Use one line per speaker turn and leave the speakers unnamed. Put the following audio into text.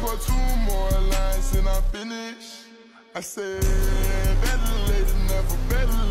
for 2 more lines and I finish. I said, better late than never, better